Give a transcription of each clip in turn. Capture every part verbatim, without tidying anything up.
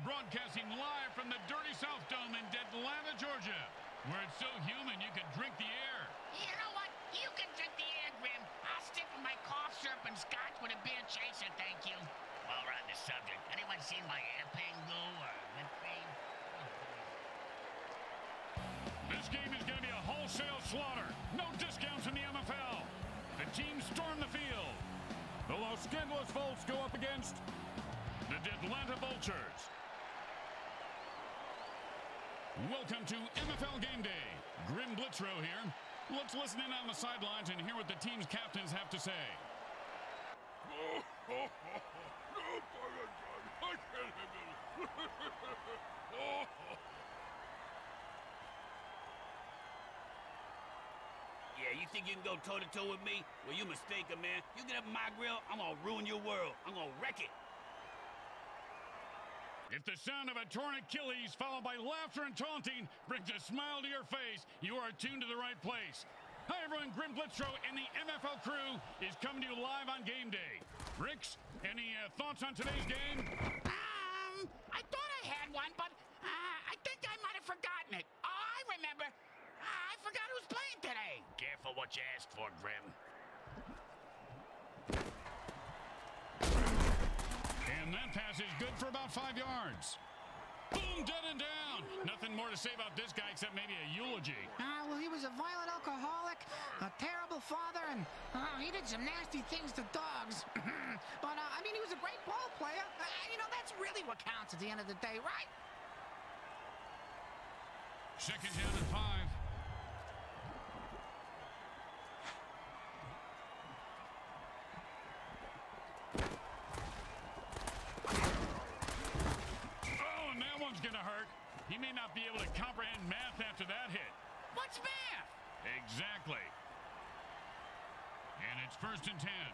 broadcasting live from the Dirty South Dome in Atlanta, Georgia, where it's so humid you can drink the air. You know what? You can drink the air, Grim. I'll stick with my cough syrup and scotch with a beer chaser, thank you. While we're on the subject, anyone seen my airplane glue or lip cream? This game is going to be a wholesale slaughter. No discounts in the M F L. The teams storm the field. The Los Angeles Volts go up against the Atlanta Vultures. Welcome to M F L Game Day. Grim Blitzrow here. Let's listen in on the sidelines and hear what the team's captains have to say. Yeah, you think you can go toe-to-toe with me? Well, you mistaken, man. You get up my grill, I'm gonna ruin your world. I'm gonna wreck it. If the sound of a torn Achilles followed by laughter and taunting brings a smile to your face, you are tuned to the right place. Hi, everyone. Grim Blitzrow and the M F L crew is coming to you live on Game Day. Bricks, any uh, thoughts on today's game? Um, I thought I had one, but uh, I think I might have forgotten it. Oh, I remember. I forgot who's playing today. Careful what you asked for, Grim. And that pass is good for about five yards. Boom, dead and down. Nothing more to say about this guy except maybe a eulogy. Uh, well, he was a violent alcoholic, a terrible father, and uh, he did some nasty things to dogs. But, uh, I mean, he was a great ball player. Uh, and, you know, that's really what counts at the end of the day, right? Second down and five. Gonna hurt. He may not be able to comprehend math after that hit. What's math? Exactly. And it's first and ten.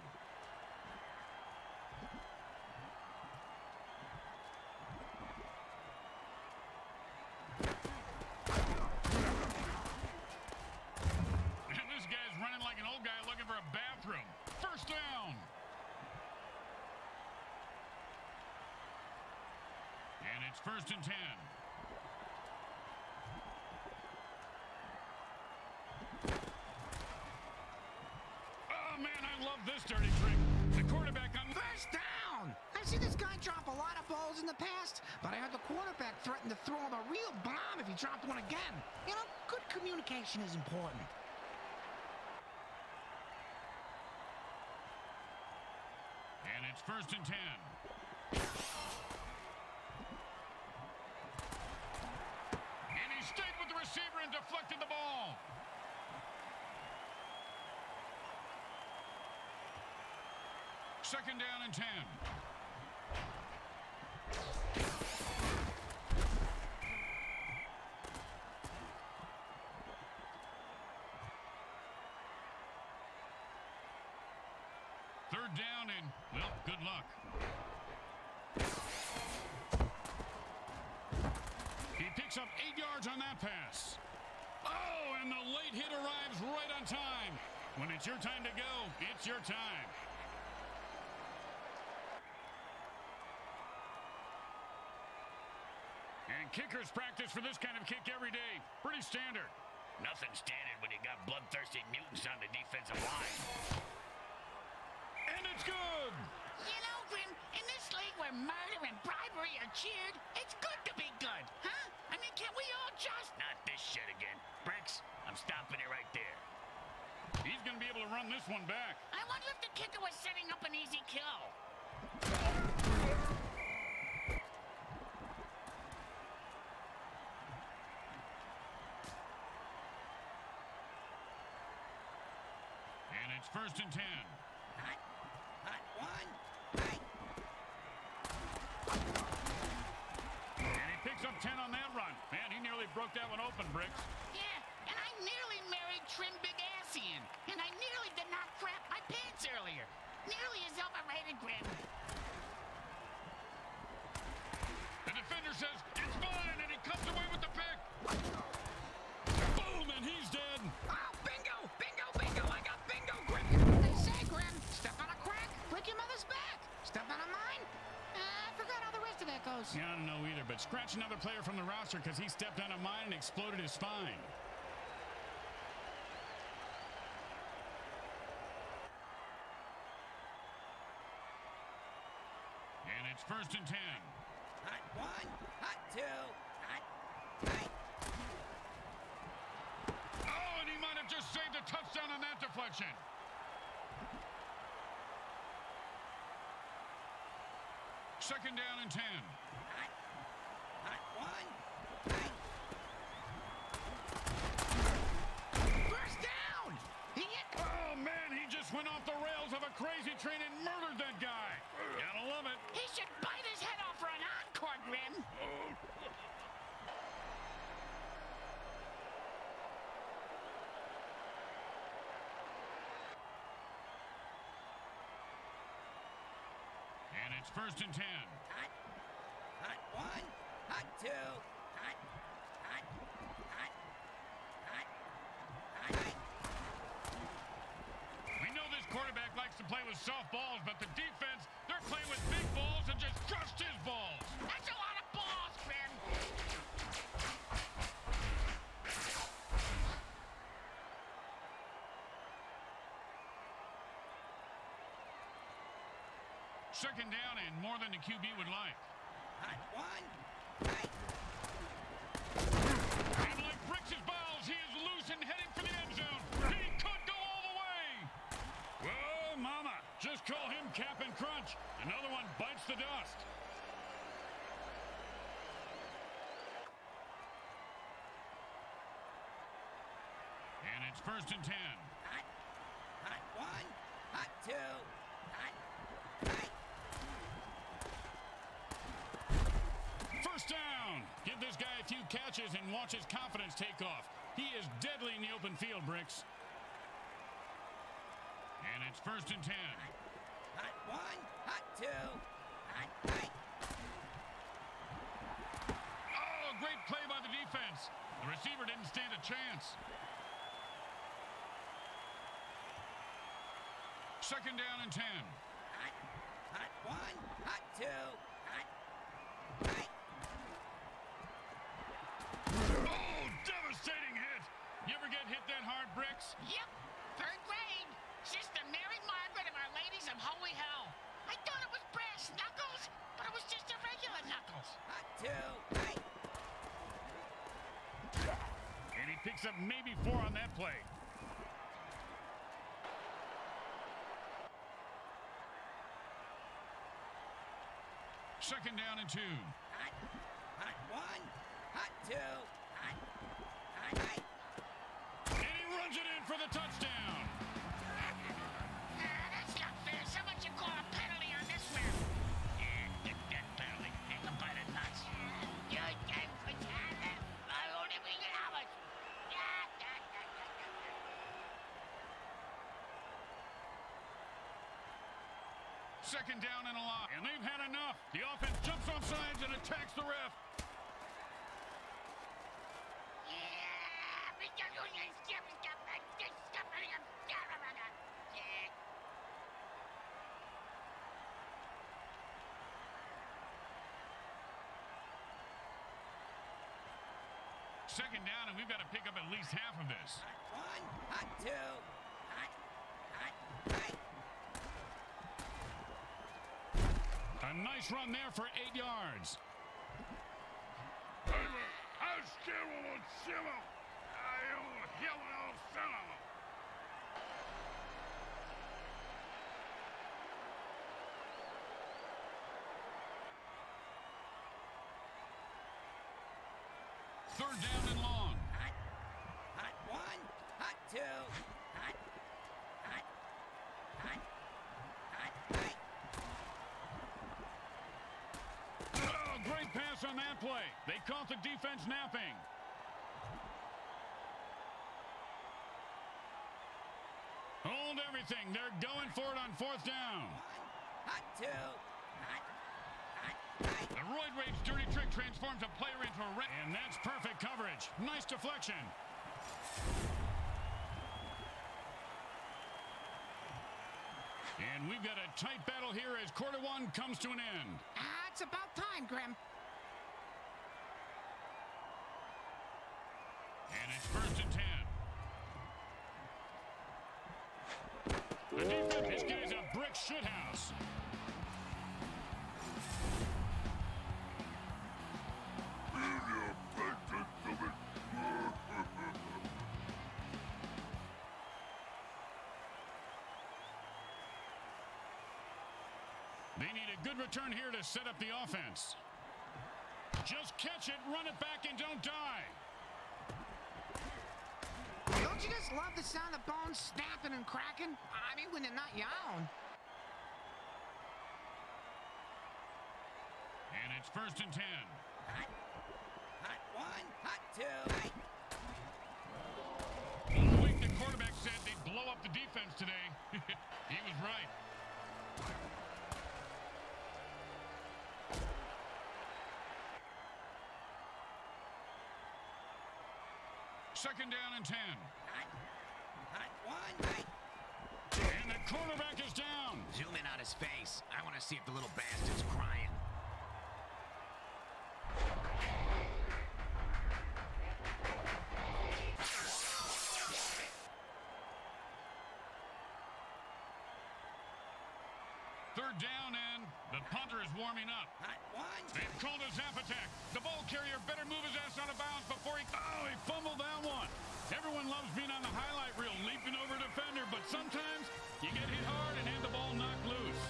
And this guy's running like an old guy looking for a bathroom. First down. And it's first and ten. Oh, man, I love this dirty trick. The quarterback on first down. I've seen this guy drop a lot of balls in the past, but I heard the quarterback threaten to throw him a real bomb if he dropped one again. You know, good communication is important. And it's first and ten. Stayed with the receiver and deflected the ball. Second down and ten. Third down and, well, good luck. He picks up eight yards on that pass. Oh, and the late hit arrives right on time. When it's your time to go, it's your time. And kickers practice for this kind of kick every day. Pretty standard. Nothing standard when you got bloodthirsty mutants on the defensive line. And it's good. You know, Grim, in this league where murder and bribery are cheered, it's good to be good, huh? I mean, can't we all just... Not this shit again. Bricks, I'm stopping it right there. He's going to be able to run this one back. I wonder if the kicker was setting up an easy kill. And it's first and ten. Hot, hot one. And he picks up ten on that run. Man, he nearly broke that one open, Bricks. Yeah, and I nearly married Trim Big Assian. And I nearly did not crap my pants earlier. Nearly as overrated, Grim. The defender says, it's fine, and he comes away with the pick. Boom, and he's dead. Oh, bingo, bingo, bingo. I got bingo, Grim. They say, Grim, step on a crack, break your mother's back. Step on a mine. Uh, I forgot how the rest of that goes. Yeah, I don't know either, might scratch another player from the roster because he stepped on a mine and exploded his spine. And it's first and ten. Hot one, hot two, hot three. Oh, and he might have just saved a touchdown on that deflection. Second down and ten. Hot, hot one, three. First down! He hit... Oh, man, he just went off the rails of a crazy train and murdered that guy. Gotta love it. He should bite his head off for an encore, Grim. And it's first and ten. Hot, hot one, hot two, hot, hot, hot, hot, hot. We know this quarterback likes to play with soft balls, but the defense, they're playing with big balls and just crushed his balls. That's a lot of balls, Grim. Second down and more than the Q B would like. Hot one, three. And like bricks his balls, he is loose and heading for the end zone. He could go all the way. Whoa, mama. Just call him Cap'n Crunch. Another one bites the dust. And it's first and ten. Hot, hot one, hot two, hot three. First down. Give this guy a few catches and watch his confidence take off. He is deadly in the open field, Bricks. And it's first and ten. Hot one, hot two, hot three. Oh, great play by the defense. The receiver didn't stand a chance. Second down and ten. Hot, hot one, hot two, hot three. Oh, devastating hit. You ever get hit that hard, Bricks? Yep, third grade. Sister Mary Margaret of Our Ladies of Holy Hell. I thought it was brass knuckles, but it was just a regular knuckles. Hot two, three. And he picks up maybe four on that play. Second down and two. Hot, hot one, hot two, hot, hot three. And he runs it in for the touchdown. Ah, that's not fair. Someone should call a penalty on this one. Yeah, get that penalty. Take a bite of nuts. You're dead for talent. I won't even get how much. Second down and a lot. And they've had enough. The offense jumps off sides and attacks the ref. Second down, and we've got to pick up at least half of this. Hot one, hot two, hot, hot three. A nice run there for eight yards. Third down and long. Hot, hot one, hot two, hot, hot, hot, hot three. Oh, great pass on that play. They caught the defense napping. Hold everything. They're going for it on fourth down. One, hot two, hot, hot three. The Roid Rage dirty trick transforms a player into a... And that's perfect coverage. Nice deflection. And we've got a tight battle here as quarter one comes to an end. Ah, it's about time, Grim. And it's first and ten. The defense, this guy's a brick shithouse. They need a good return here to set up the offense. Just catch it, run it back, and don't die. Don't you just love the sound of bones snapping and cracking? I mean, when they're not your own. And it's first and ten. Hot, hot one, hot two. Hot. All week the quarterback said they'd blow up the defense today. He was right. Second down and ten. Hot, hot one, hot. And the quarterback is down. Zoom in on his face. I want to see if the little bastard's crying. Third down, and the punter is warming up. Hot one. They've called a zap attack. The ball carrier better move his ass out of bounds before he... Oh, he fumbled that one. Everyone loves being on the highlight reel, leaping over a defender, but sometimes you get hit hard and have the ball knocked loose.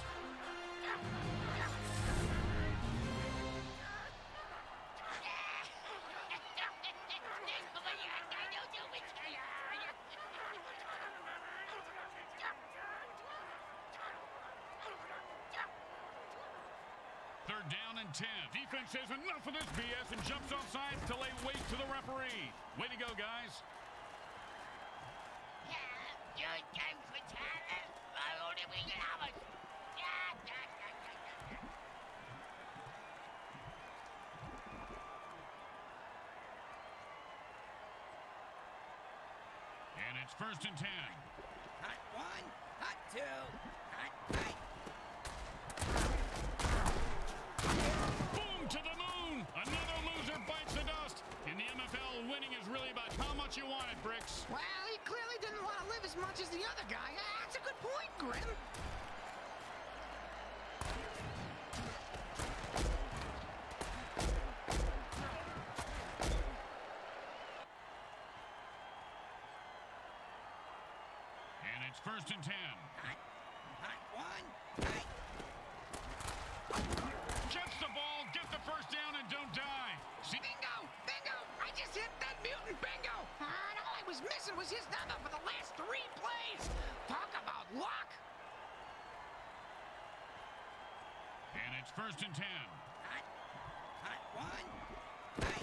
Third down and ten. Defense says enough of this B S and jumps off sides to lay waste to the referee. Way to go, guys. And it's first and ten. Hot one, hot two, hot, hot. Boom to the moon. Another loser bites the dust. In the M F L, winning is really about how much you want it, Bricks. Well, he clearly didn't want to live as much as the other guy. That's a good point, Grim. And it's first and ten. Hot, hot one, hot. Catch the ball, get the first down, and don't die. See? Bingo! Bingo! I just hit that mutant bingo! And all I was missing was his number for the last three plays! Talk about luck! And it's first and ten. Hot, hot one, hot.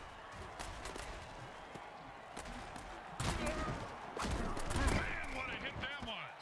Man, what a hit that was.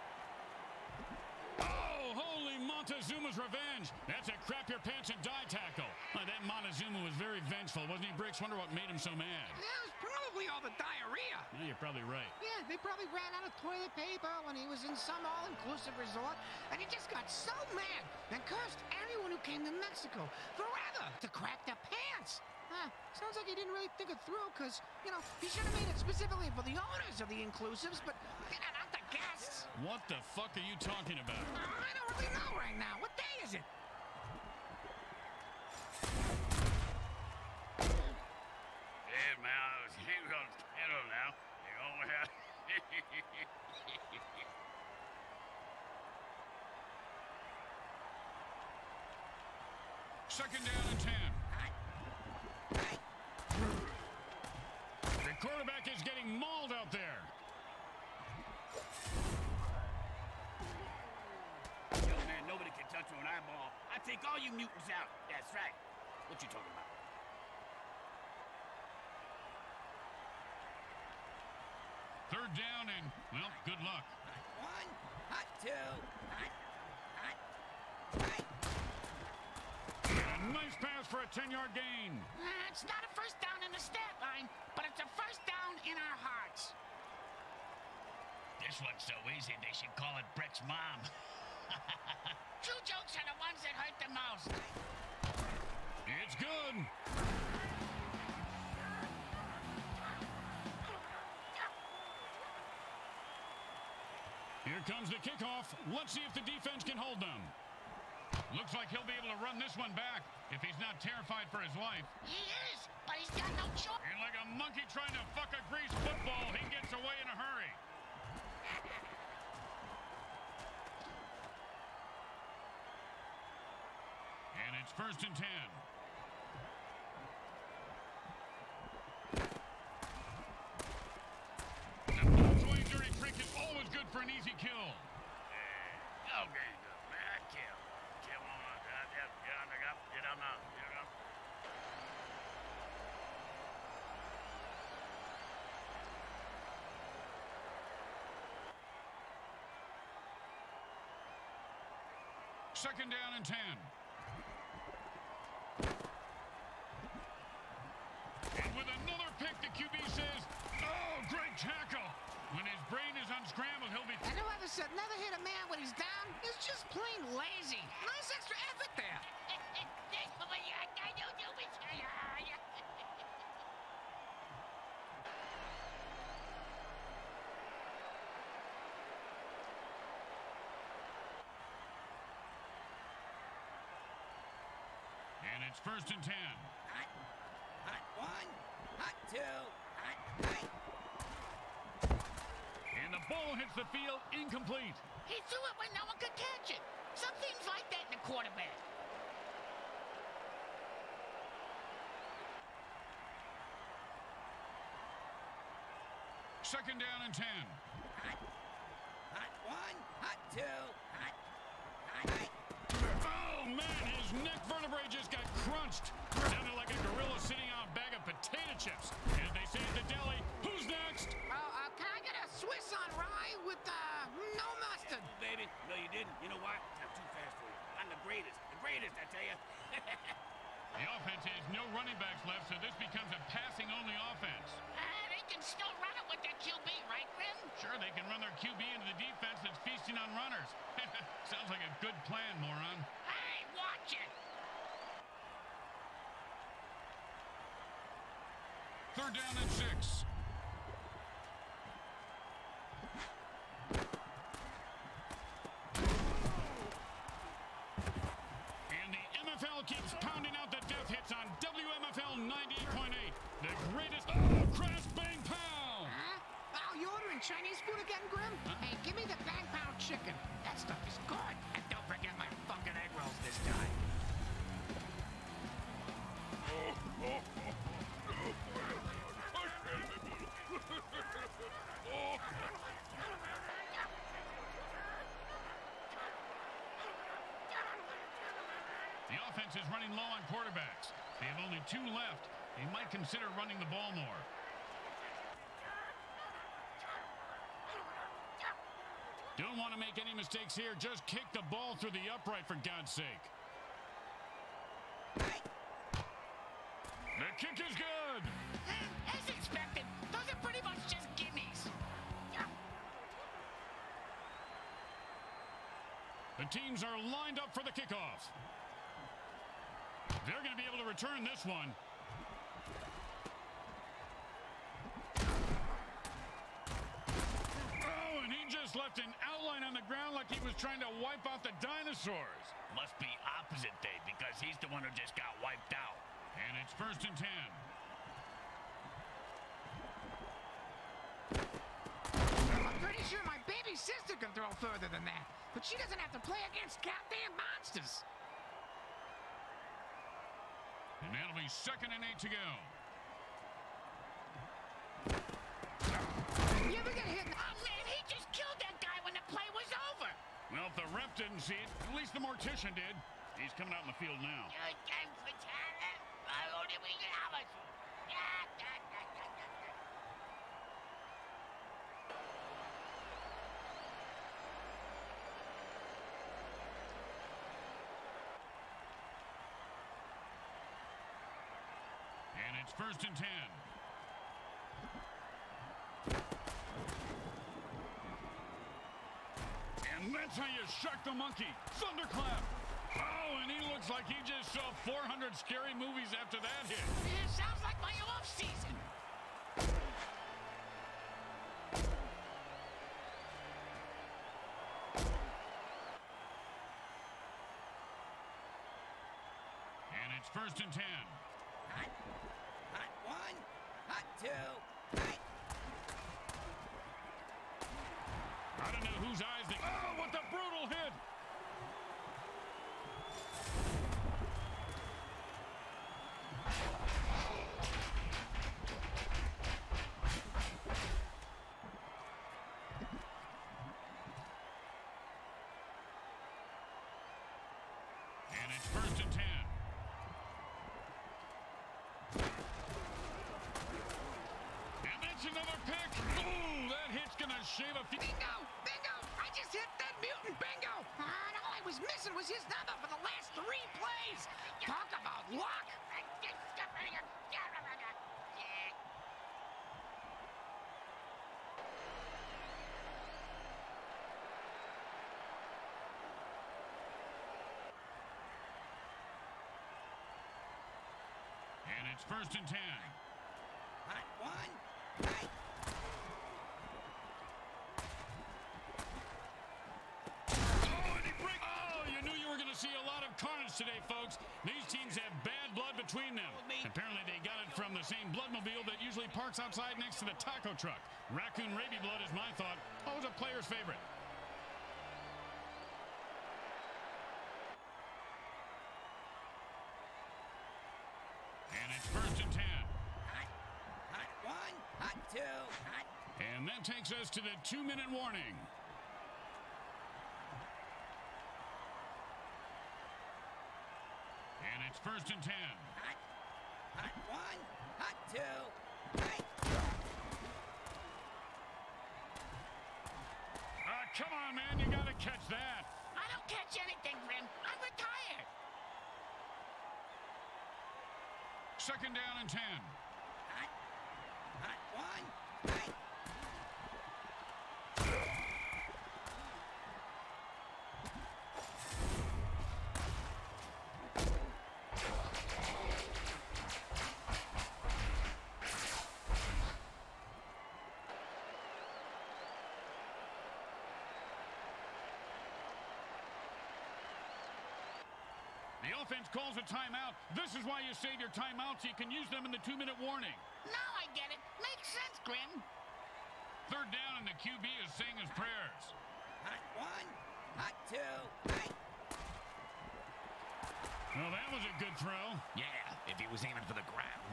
Oh, holy Montezuma's revenge. That's a crap your pants and die tackle. Oh, that Montezuma was very vengeful, wasn't he, Bricks? Wonder what made him so mad. That was probably all the diarrhea. Yeah, you're probably right. Yeah, they probably ran out of toilet paper when he was in some all-inclusive resort, and he just got so mad and cursed everyone who came to Mexico forever to crap their pants. Huh, sounds like he didn't really think it through, because, you know, he should have made it specifically for the owners of the inclusives, but not the guests. What the fuck are you talking about? I don't really know right now. What day is it? Hey, man, he's on kettle now. You know what? Second down and ten. The quarterback is getting mauled out there. Yo, man, nobody can touch an eyeball. I take all you mutants out. That's right. What you talking about? Third down and, well, good luck. Hot one, hot two, hot, hot, hot. A nice pass for a ten-yard gain. Uh, it's not a first down in the stat line, but it's a first down in our hearts. This one's so easy, they should call it Brett's mom. True jokes are the ones that hurt the most. It's good. Here comes the kickoff. Let's see if the defense can hold them. Looks like he'll be able to run this one back if he's not terrified for his life. He is, but he's got no choice. And like a monkey trying to fuck a greased football, he gets away in a hurry. And it's first and ten. The ball-throwing dirty trick is always good for an easy kill. Okay, good, man. Kill. Kill one. Get on, get up, get on now. Get on. Second down and ten. And with another pick, the Q B says, oh, great tackle. When his brain is unscrambled, he'll be... And whoever said never hit a man when he's down is just plain lazy. Nice extra effort there. And it's first and ten. Hot, hot one, hot two, hot three. And the ball hits the field incomplete. He threw it when no one could catch it. Some things like that in a quarterback. Second down and ten. Hot, hot one, hot two, hot, hot three. Oh, man, his neck vertebrae just got crunched. Sounded like a gorilla sitting on a bag of potato chips. As they say at the deli, who's next? Oh, uh, can I get a Swiss on rye with, uh, no mustard? Oh, baby, no, you didn't. You know why? I'm too fast for you. I'm the greatest, the greatest, I tell you. The offense has no running backs left, so this becomes a passing-only offense. Uh, they can still run it with their Q B, right, Grim? Sure, they can run their Q B into the defense that's feasting on runners. Sounds like a good plan, moron. Hey, watch it. Third down and six. And the M F L keeps pounding out the death hits on W M F L ninety-eight point eight. The greatest... Oh, crash, bang, pow! Huh? Oh, you ordering Chinese food again, Grim? Hey, give me the bang pound chicken. That stuff is good. And don't forget my fucking egg rolls this time. The offense is running low on quarterbacks. They have only two left. They might consider running the ball more. Don't want to make any mistakes here. Just kick the ball through the upright, for God's sake. The kick is good. As expected, those are pretty much just gimmies. The teams are lined up for the kickoff. They're going to be able to return this one. Oh, and he just left an outline on the ground like he was trying to wipe out the dinosaurs. Must be opposite day because he's the one who just got wiped out. And it's first and ten. I'm pretty sure my baby sister can throw further than that. But she doesn't have to play against goddamn monsters. And that'll be second and eight to go. You ever get hit? Oh, man, he just killed that guy when the play was over. Well, if the ref didn't see it, at least the mortician did. He's coming out in the field now. And it's first and ten. And that's how you shock the monkey. Thunderclap. Oh, and he looks like he just saw four hundred scary movies after that hit. Yeah, sounds like my off season. it's first and ten. Hot, hot one, hot two, hot. I don't know whose eyes they... Oh, what the brutal hit! And it's first and ten. And that's another pick. Ooh, that hit's gonna shave a few... Bingo! Bingo! I just hit that mutant bingo! And all I was missing was his number for the last three plays! Talk about luck! And it's first and ten. Hot one, hot. Oh, and he break... Oh, you knew you were going to see a lot of carnage today, folks. These teams have bad blood between them. Apparently, they got it from the same bloodmobile that usually parks outside next to the taco truck. Raccoon rabies blood is my thought. Always a player's favorite. And it's first and ten. Hot, hot one, hot two, hot. And that takes us to the two-minute warning. And it's first and ten. Hot, hot one, hot two, hot. Ah, come on, man. You got to catch that. I don't catch anything, Grim. I'm retired. Second down and ten. Hot, hot one, hot. The offense calls a timeout. This is why you save your timeouts so you can use them in the two-minute warning. Now I get it. Makes sense, Grim. Third down, and the Q B is saying his prayers. Hot one, hot two, hot. Well, that was a good throw. Yeah, if he was aiming for the ground.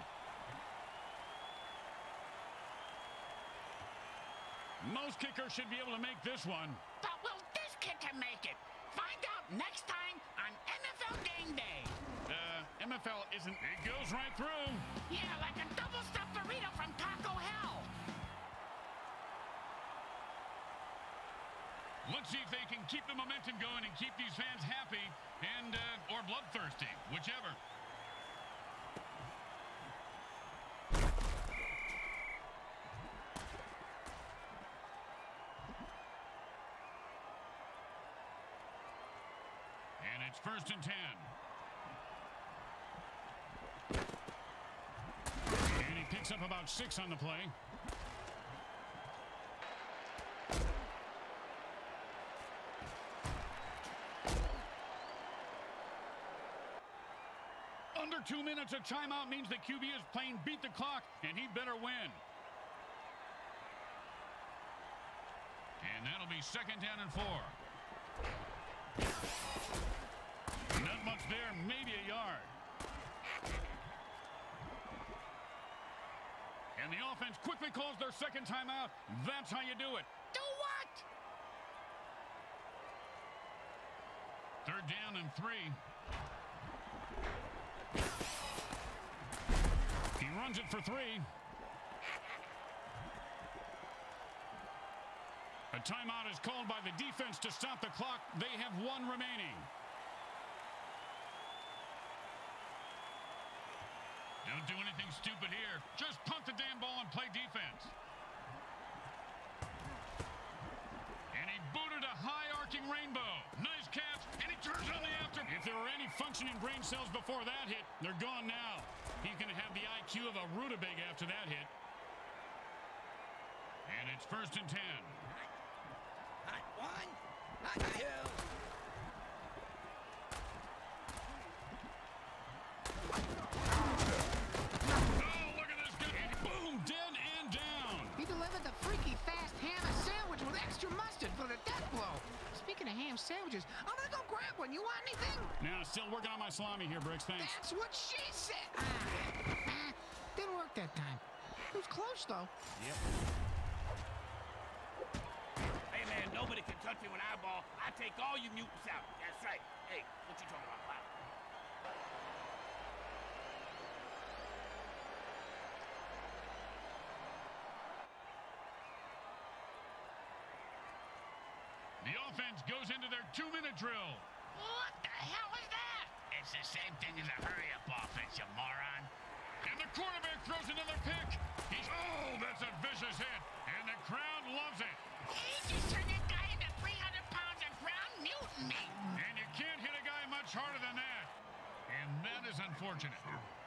Most kickers should be able to make this one. But will this kicker make it? Find out next time on N F L Game Day. Uh, M F L isn't... It goes right through. Yeah, like a double-stuffed burrito from Taco Hell. Let's see if they can keep the momentum going and keep these fans happy and, uh, or bloodthirsty, whichever. And it's first and ten. And he picks up about six on the play. Under two minutes of timeout means the Q B is playing beat the clock, and he better win. And that'll be second down and four. Not much there, maybe a yard. And the offense quickly calls their second timeout. That's how you do it. Do what? Third down and three. He runs it for three. A timeout is called by the defense to stop the clock. They have one remaining. Don't do anything stupid here. Just punt the damn ball and play defense. And he booted a high arcing rainbow. Nice catch, and he turns on the after. If there were any functioning brain cells before that hit, they're gone now. He's going to have the I Q of a rutabaga after that hit. And it's first and ten. Hot one, hot two. ham sandwiches. I'm gonna go grab one. You want anything? Now, still working on my salami here, Bricks. Thanks. That's what she said. Ah, didn't work that time. It was close, though. Yep. Hey, man, nobody can touch me when I ball. I take all you mutants out. That's right. Hey, what you talking about, Pop? The offense goes into their two-minute drill. What the hell was that? It's the same thing as a hurry-up offense, you moron. And the quarterback throws another pick. He's, oh, that's a vicious hit. And the crowd loves it. He just turned that guy into three hundred pounds of ground mutiny. And you can't hit a guy much harder than that. And that is unfortunate.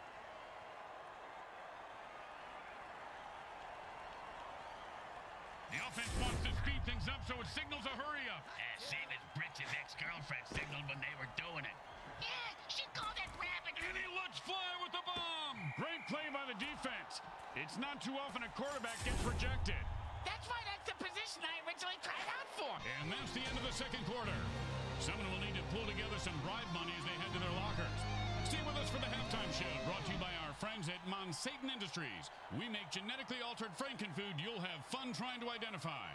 The offense wants to speed things up, so it signals a hurry-up. Yeah, same as Bricks' ex-girlfriend signaled when they were doing it. Yeah, she called it rabbit. And he lets fly with the bomb. Great play by the defense. It's not too often a quarterback gets rejected. That's why that's the position I originally tried out for. And that's the end of the second quarter. Someone will need to pull together some bribe money as they head to their lockers. Stay with us for the halftime show, brought to you by our friends at Monsatan Industries. We make genetically altered frankenfood you'll have fun trying to identify.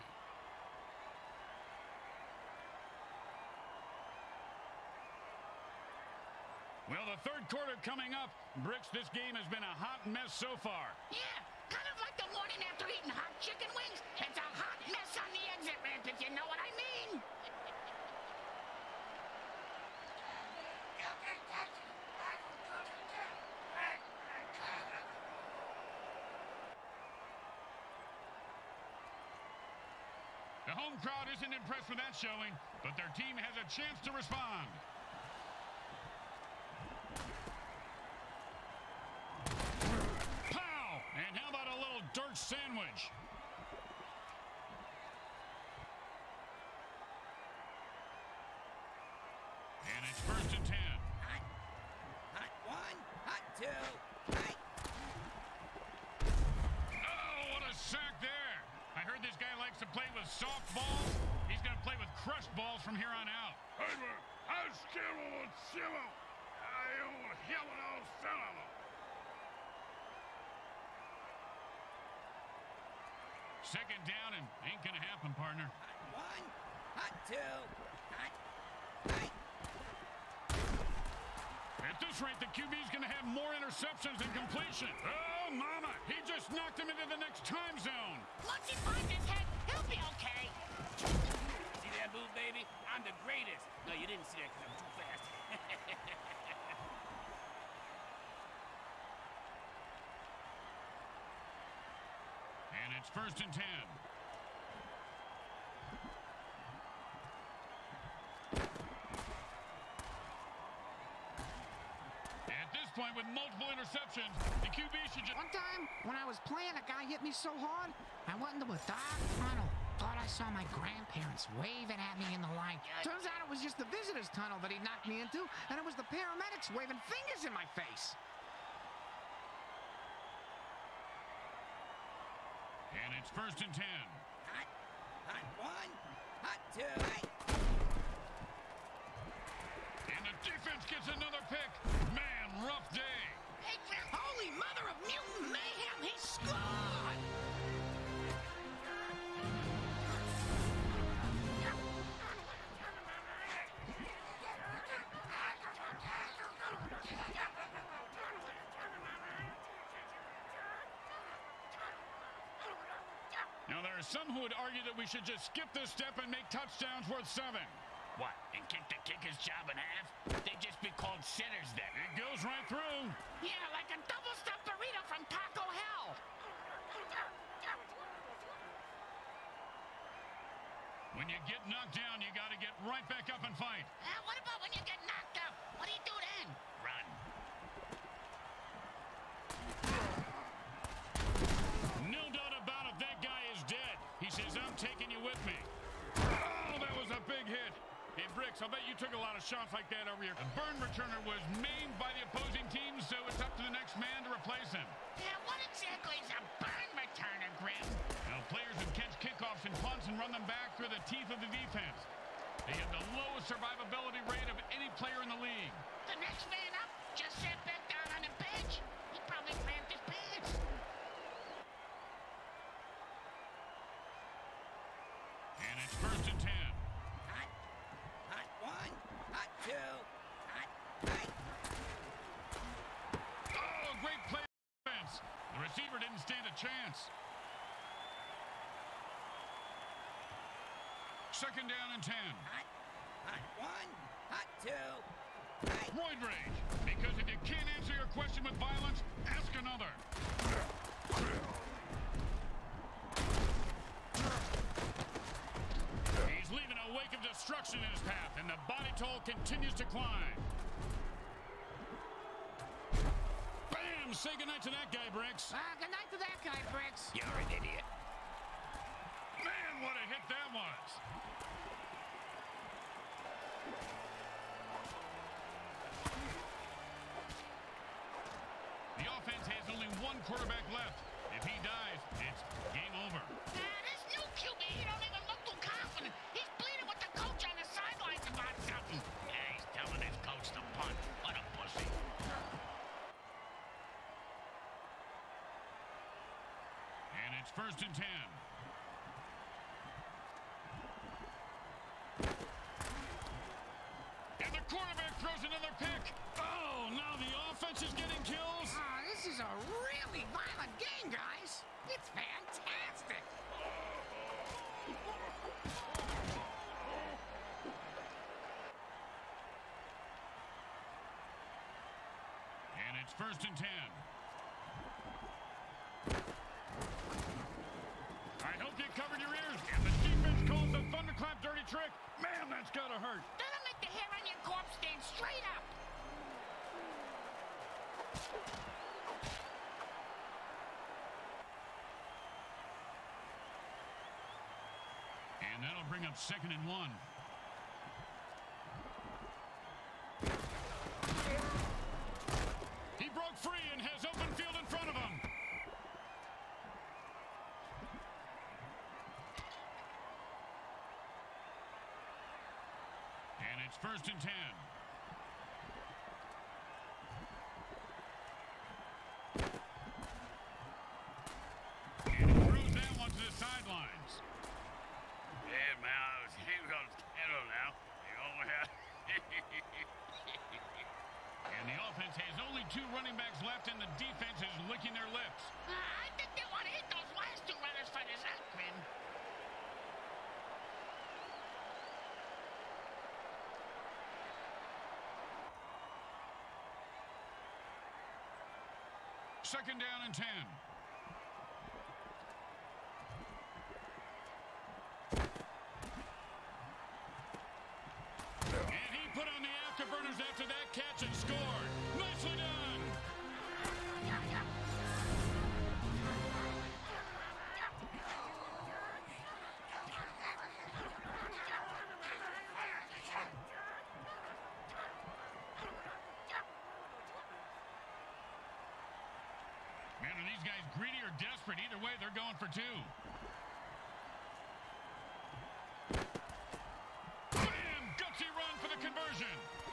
Well, the third quarter coming up. Bricks, this game has been a hot mess so far. Yeah, kind of like the morning after eating hot chicken wings. It's a hot mess on the exit ramp, if you know what I mean. The home crowd isn't impressed with that showing, but their team has a chance to respond. Pow! And how about a little dirt sandwich? And it's first and ten. Hot, hot one, hot two, hot. Oh, what a sack there. I heard this guy likes to play with soft balls. He's going to play with crushed balls from here on out. Second down and ain't going to happen, partner. Hot one, hot two, hot, hot. At this rate, the Q B's going to have more interceptions than completion. Oh, mama. He just knocked him into the next time zone. Once he finds his head, he'll be okay. See that move, baby? I'm the greatest. No, you didn't see that because I'm too fast. And it's first and ten. At this point, with multiple interceptions, the Q B should just... One time, when I was playing, a guy hit me so hard, I went into a dark tunnel. Thought I saw my grandparents waving at me in the light. Turns out it was just the visitor's tunnel that he knocked me into, and it was the paramedics waving fingers in my face. And it's first and ten. Hot, hot one, hot two, hot. And the defense gets another pick. Man, rough day. Hey, Grim, holy mother of mutant mayhem, he scored! Now, there are some who would argue that we should just skip this step and make touchdowns worth seven. What, and kick the kicker's job in half? They'd just be called sinners then. It goes right through. Yeah, like a double-stuffed burrito from Taco Hell. When you get knocked down, you got to get right back up and fight. Uh, what about when you get knocked out? What do you do then? Run. No doubt about it, that guy is dead. He says, I'm taking you with me. Oh, that was a big hit. Hey, Bricks, I bet you took a lot of shots like that over here. The burn returner was maimed by the opposing team, so it's up to the next man to replace him. Yeah, what exactly is a burn returner, Grim? Now, players who catch kickoffs and punts and run them back through the teeth of the defense. They have the lowest survivability rate of any player in the league. The next man up just sat back down on the bench. He probably cramped his pants. And it's first and ten. Hot, hot one, hot two, hot three. Oh, great play defense. The receiver didn't stand a chance. Second down and ten. Hot, hot one, hot two, three. Roid rage. Because if you can't answer your question with violence, ask another. He's leaving a wake of destruction in his path, and the body toll continues to climb. Bam! Say goodnight to that guy, Bricks. Uh, good night to that guy, Bricks. You're an idiot. Man, what a hit that was. The offense has only one quarterback left. If he dies, it's game over. Nah, this new Q B, he don't even look too confident. He's bleeding with the coach on the sidelines about something. Yeah, he's telling his coach to punt. What a pussy. And it's first and ten. And the quarterback throws another pick. Oh, now the offense is getting kills. Oh, this is a really violent game, guys. It's fantastic. And it's first and ten. I hope you covered your ears. And the defense calls the thunderclap dirty trick. Man, that's gotta hurt. That'll make the hair on your corpse stand straight up. And that'll bring up second and one. He broke free and has open field in front of him. And it's first and ten. And he throws that one to the sidelines. Yeah, man, I was he was gonna handle now. You only have And the offense has only two running backs left, and the defense is licking their lips. Uh, I think they want to hit those last two runners for this Akron. Second down and ten. And he put on the afterburners after that catch and scored. Nicely done. Man, are these guys greedy or desperate? Either way, they're going for two. Bam! Gutsy run for the conversion.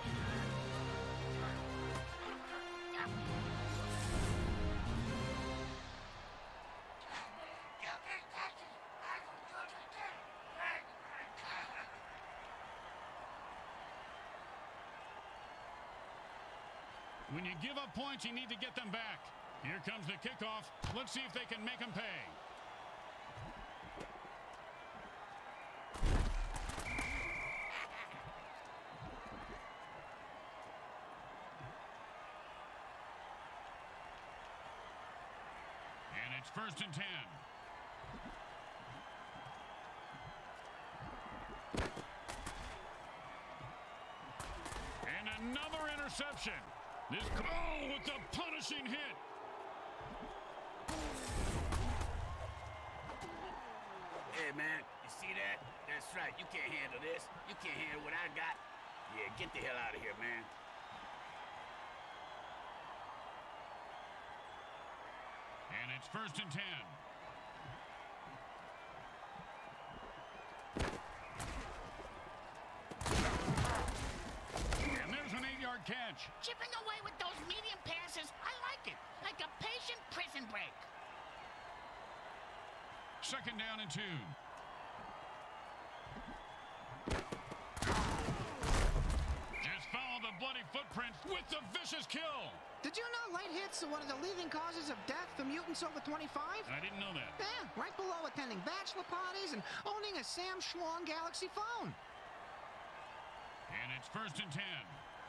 When you give up points, you need to get them back. Here comes the kickoff. Let's see if they can make them pay. And it's first and ten. And another interception. This oh, with the punishing hit. Hey, man, you see that? That's right. You can't handle this. You can't handle what I got. Yeah, get the hell out of here, man. And it's first and ten. advantage. Chipping away with those medium passes, I like it. Like a patient prison break. Second down and two. Just follow the bloody footprints with the vicious kill. Did you know late hits are one of the leading causes of death for mutants over twenty-five? I didn't know that. Yeah, right below attending bachelor parties and owning a Sam Schwong Galaxy phone. And it's first and ten.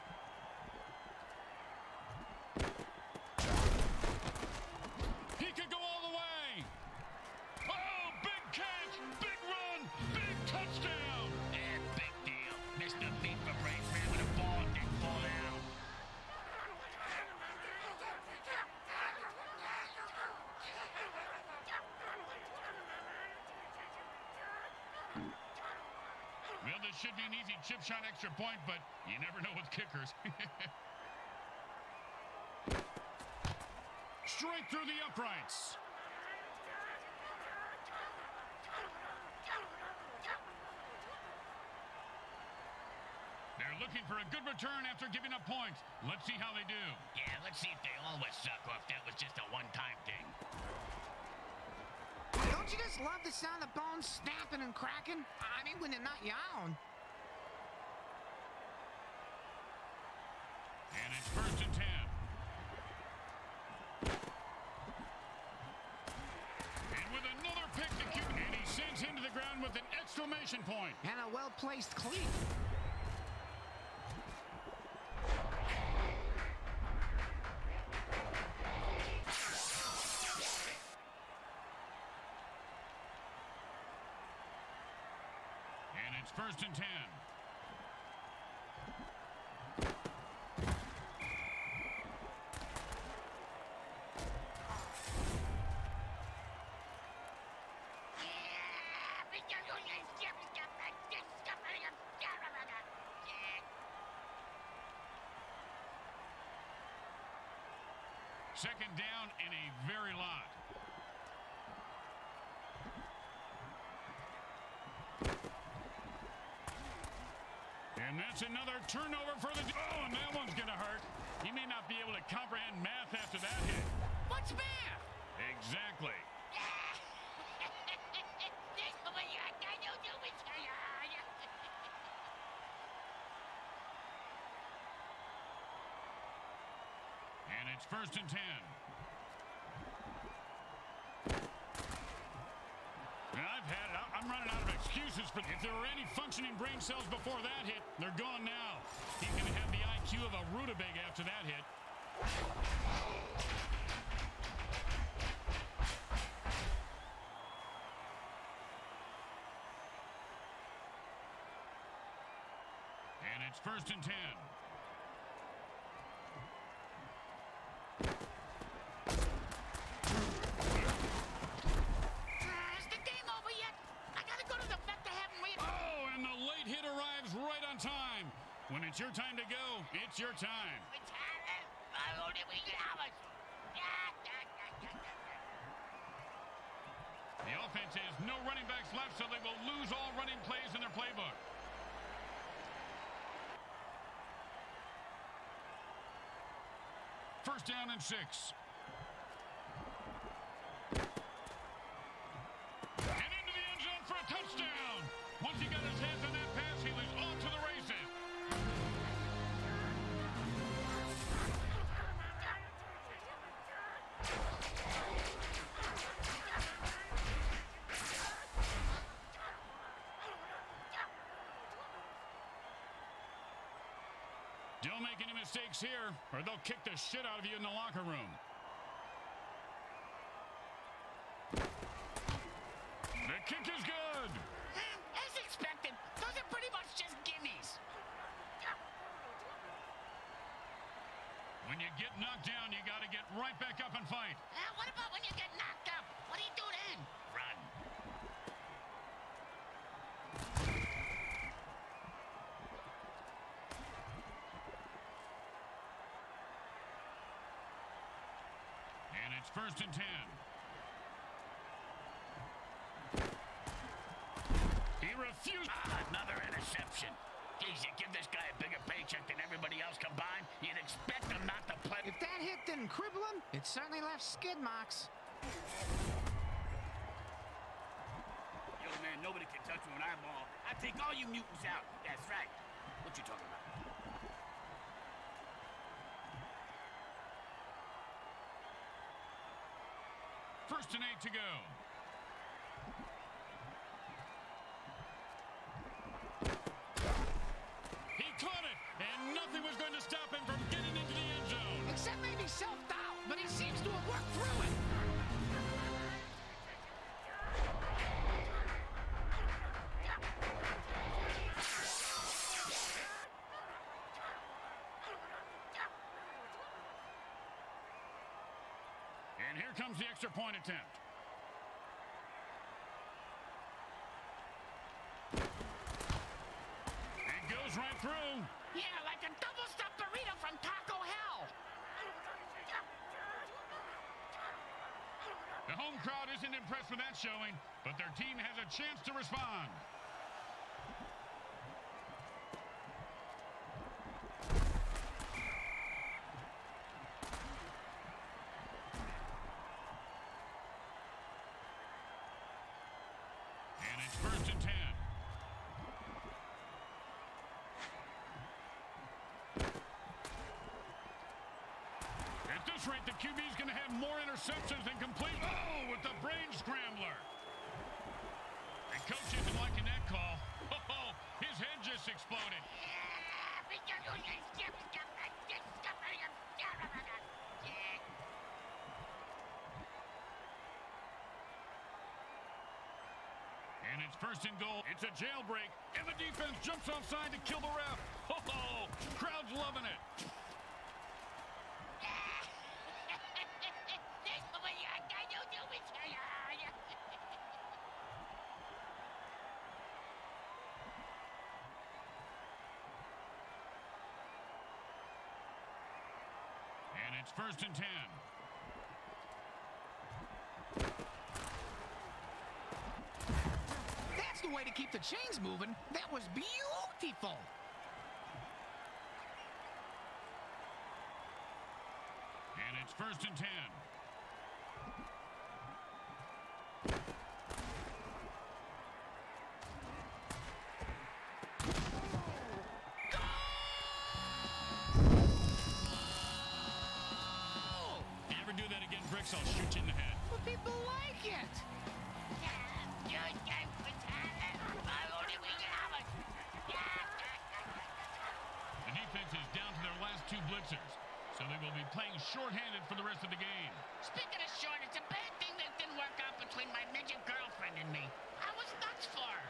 He could go all the way. Oh, big catch, big run, big touchdown. And big deal. Mister Beat for Brains ran with a ball and didn't fall down. Well, this should be an easy chip shot extra point, but you never know with kickers. Straight through the uprights. They're looking for a good return after giving up points. Let's see how they do. Yeah, let's see if they always suck or if that was just a one-time thing. Don't you just love the sound of bones snapping and cracking? I mean, when they're not your own. And it's first and ten. And with another pick to Q, and he sends him to the ground with an exclamation point. And a well-placed cleat. And it's first and ten. Second down and a very lot. And that's another turnover for the... Oh, and that one's going to hurt. He may not be able to comprehend math after that hit. What's math? Exactly. And it's first and ten. And I've had it. I'm running out of excuses. But if there were any functioning brain cells before that hit, they're gone now. He's going to have the I Q of a rutabaga after that hit. And it's first and ten. Is the game over yet? I gotta go to the vet to have him read. Oh, and the late hit arrives right on time. When it's your time to go, it's your time. The offense has no running backs left, so they will lose all running plays in their playbook. First down and six. And into the end zone for a touchdown. Once he got his hands on that pass, he was off to the races. Don't make any mistakes here, or they'll kick the shit out of you in the locker room. The kick is good. As expected, those are pretty much just gimmies. When you get knocked down, you got to get right back up and fight. Uh, what about when you get knocked up? What do you do then? Run. And it's first and ten. He refused. Ah, another interception. Geez, you give this guy a bigger paycheck than everybody else combined, you'd expect him not to play. If that hit didn't cripple him, it certainly left skid marks. Yo, man, nobody can touch me when I ball. I take all you mutants out. That's right. What you talking about? First and eight to go. He caught it, and nothing was going to stop him from getting into the end zone. Except maybe self-doubt, but he seems to have worked through it. And here comes the extra point attempt. It goes right through. Yeah, like a double-stuffed burrito from Taco Hell. The home crowd isn't impressed with that showing, but their team has a chance to respond. And it's first and ten. At this rate, the Q B is going to have more interceptions than complete. Oh, with the brain scrambler. The coach isn't liking that call. Oh, his head just exploded. And it's first and goal. It's a jailbreak, and the defense jumps offside to kill the ref. Oh, crowd's loving it. And it's first and ten. That's the way to keep the chains moving. That was beautiful. And it's first and ten. You ever do that again, Bricks, I'll shoot you in the head. But people like it. The defense is down to their last two blitzers, so they will be playing shorthanded for the rest of the game. Speaking of short, it's a bad thing that didn't work out between my midget girlfriend and me. I was nuts for her.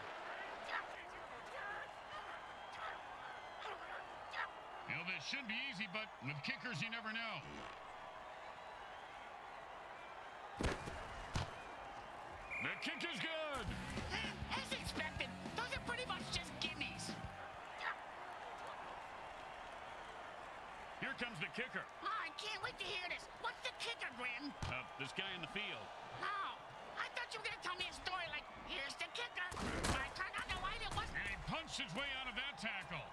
You know, this should be easy, but with kickers, you never know. The kick is good. As expected, those are pretty much just gimmies. Here comes the kicker. Oh, I can't wait to hear this. What's the kicker, Grim? Uh, this guy in the field. Oh, I thought you were going to tell me a story like, here's the kicker. But I turned out to light it was... And he punched his way out of that tackle.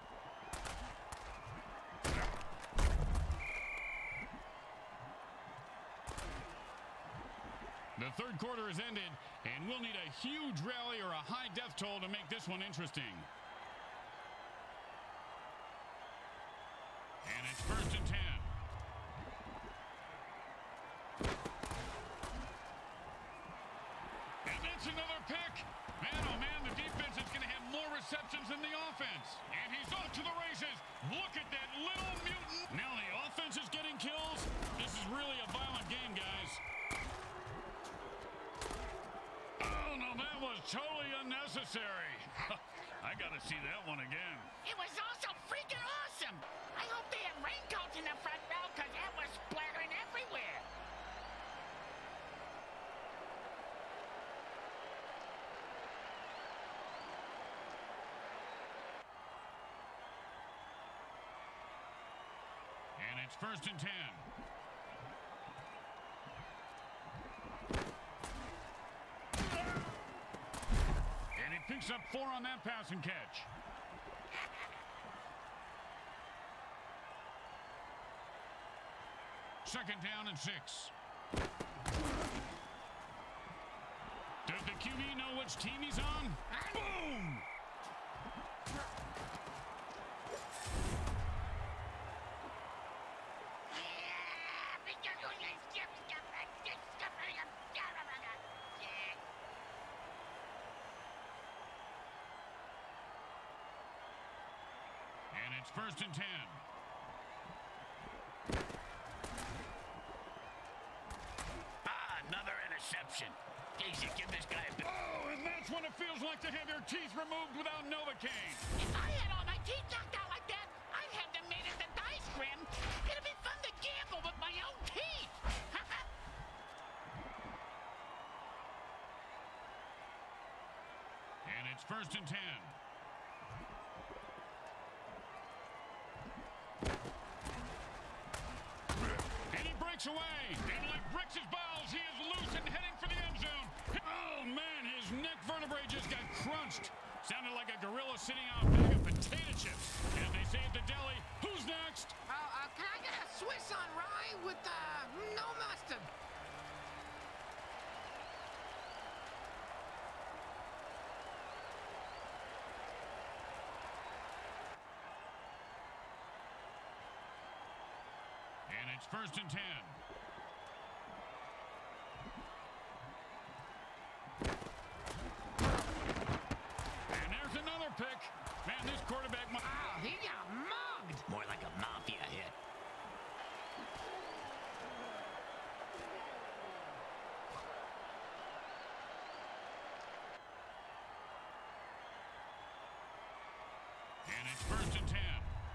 The third quarter has ended, and we'll need a huge rally or a high death toll to make this one interesting. And it's first and ten. And that's another pick. Man, oh man, the defense is going to have more receptions than the offense. And he's off to the races. Look at that little mutant. Now the offense is getting kills. This is really a violent game, guys. Oh, no, that was totally unnecessary. I got to see that one again. It was also freaking awesome. I hope they have raincoats in the front row because it was splattering everywhere. And it's first and ten. And he picks up four on that passing catch. Second down and six. Does the Q B know which team he's on? Boom! And it's first and ten. Ah, another interception. Easy, give this guy a bit. Oh, and that's what it feels like to have your teeth removed without Novocaine. If I had all my teeth knocked out like that, I'd have them made into dice, Grim. It'd be fun to gamble with my own teeth. And it's first and ten. And he breaks away. And like bricks his balls, he is loose and heading for the end zone. Oh, man, his neck vertebrae just got crunched. Sounded like a gorilla sitting on a bag of potato chips. As they say at the deli, who's next? Oh, uh, can I get a Swiss on rye with, uh, no mustard? And it's first and ten. And there's another pick. Man, this quarterback... Oh, he got mugged. More like a mafia hit. And it's first and ten.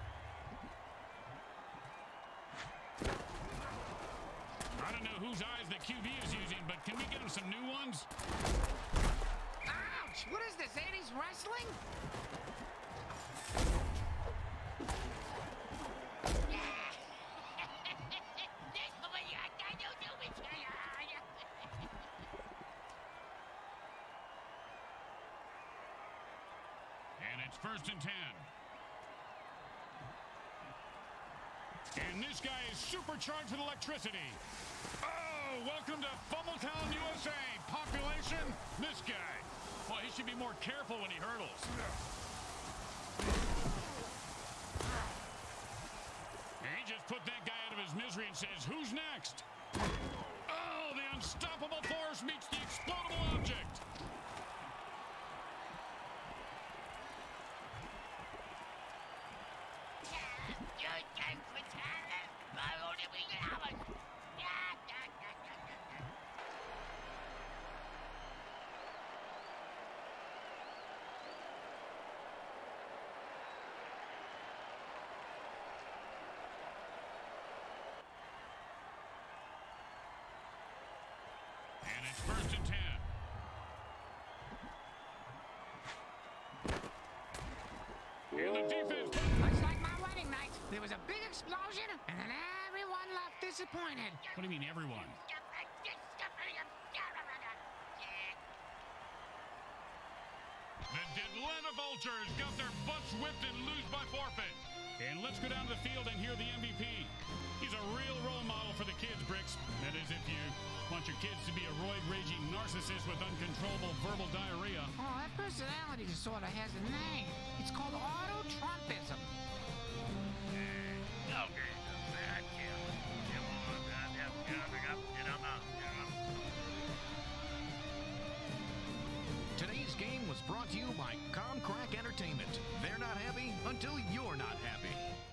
I don't know whose eyes the Q B is using, but can we get him some new ones? Ouch! What is this, eighties wrestling? And it's first and ten. And this guy is supercharged with electricity. Oh, welcome to Fumbletown, U S A. Population, this guy. Well, he should be more careful when he hurdles. And he just put that guy out of his misery and says, who's next? Oh, the unstoppable force meets the explodable object. And it's first and ten. And the defense... Looks like my wedding night. There was a big explosion, and then everyone left disappointed. What do you mean, everyone? The Atlanta Vultures got their butts whipped and lose by forfeit. And let's go down to the field and hear the M V P. He's a real role model for the kids, Bricks. That is, if you want your kids to be a roid-raging narcissist with uncontrollable verbal diarrhea. Oh, that personality disorder has a name. It's called auto-Trumpism. Okay, I can't. Come on, get up, get up, get up, get up, get up. Today's game was brought to you by Comcrack Entertainment. They're not happy until you're not happy.